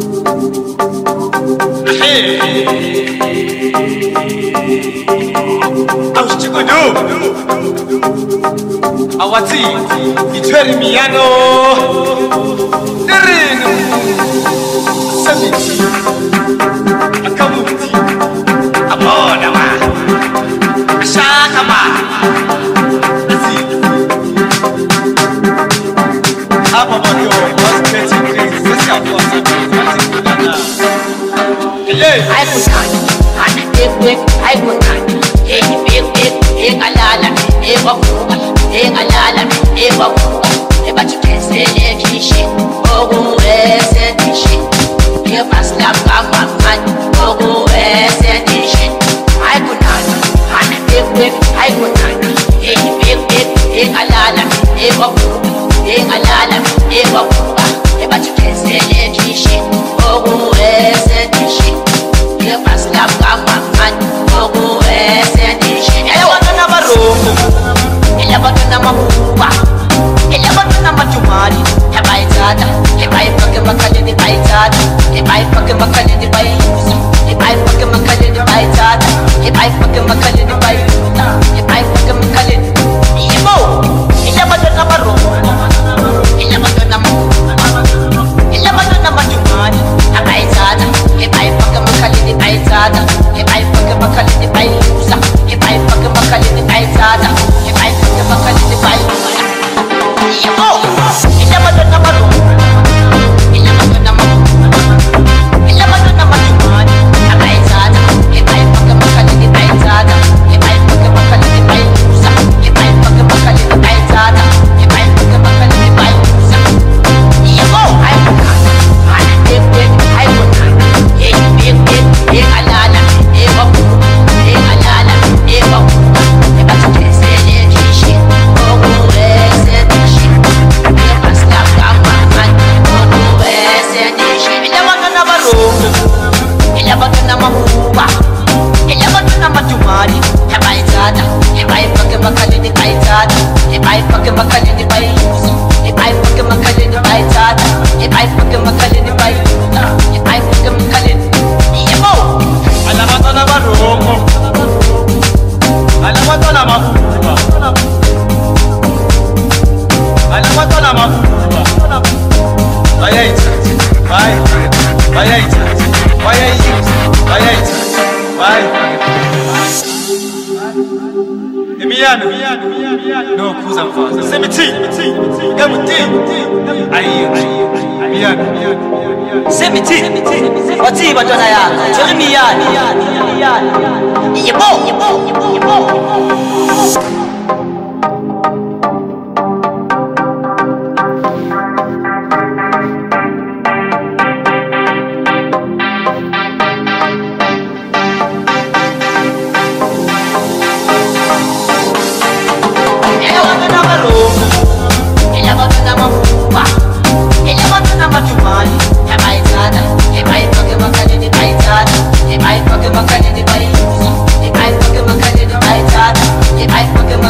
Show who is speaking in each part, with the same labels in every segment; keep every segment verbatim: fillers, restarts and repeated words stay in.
Speaker 1: Awati, itweri miyano Nerinu Sabiti Akamuti Abona ma Ashaka ma Asi Apa bado was getting crazy Sesi abuwa Hey
Speaker 2: I put on And big big I put on Hey big big Hey alala Hey wakuga Hey alala Hey wakuga Hey bachukese Hey kishi Ogu ese dishi Hey basla kama man Ogu ese dishi I put on And big big I put on Hey big big Hey alala Hey wakuga Hey alala Hey wakuga Hey bachukese Hey kishi Ogu ese dishi Hey basla kama man Ogu ese dishi Hey wana barongo Ela batuna makuba Ela batuna majumari Hebai tada Hebai pake makale di bai tada Hebai pake makale di bai yuza Hebai pake makale di bai tada Hebai pake makale di bai yuza Hebai pake makale di Ibo Ela batuna barongo Ela batuna makuba Ela batuna majumari Hebai tada Hebai pake makale di bai tada Hebai pake makale di bai yuza Hebai pake makale di bai tada Hebai pake makale di bai yuza Ibo Ela batuna barongo Ela batuna makuba Ela batuna majumari Hebai tada Hebai pake makale di bai tada Hebai pake makale di bai yuza Hebai pake makale di bai tada Hebai pake makale di bai yuza Ibo I put on And big big I put on Hey big big Hey alala Hey wakuba Hey alala Hey wakuba Hey bachukese Hey kishi Ogu ese dishi Hey basla kama man Ogu ese dishi Ela batuna barongo Ela batuna makuba Ela batuna majumari Hebai tada Hebai pake makale di bai tada Hebai pake makale di bai yuza Hebai pake makale di bai tada Hebai pake makale di bai yuza Hebai pake makale di Ibo
Speaker 1: Ala batuna barongo Ala batuna makuba Ala batuna makuba Bayaita Bay Bayaita Bayaita Bayaita Bay Emiyano No kuza mfaza Semiti Emuti Ayi Emiyano
Speaker 2: Semiti Wati batona ya Jeremiyani Ibo Ibo Ibo If I fucking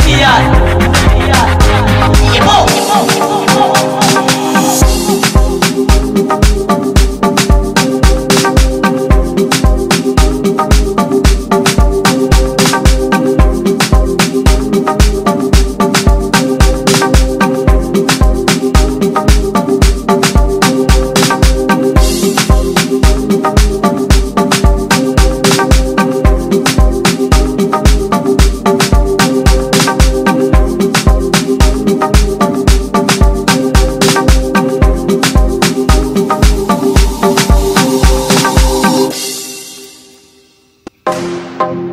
Speaker 2: Thank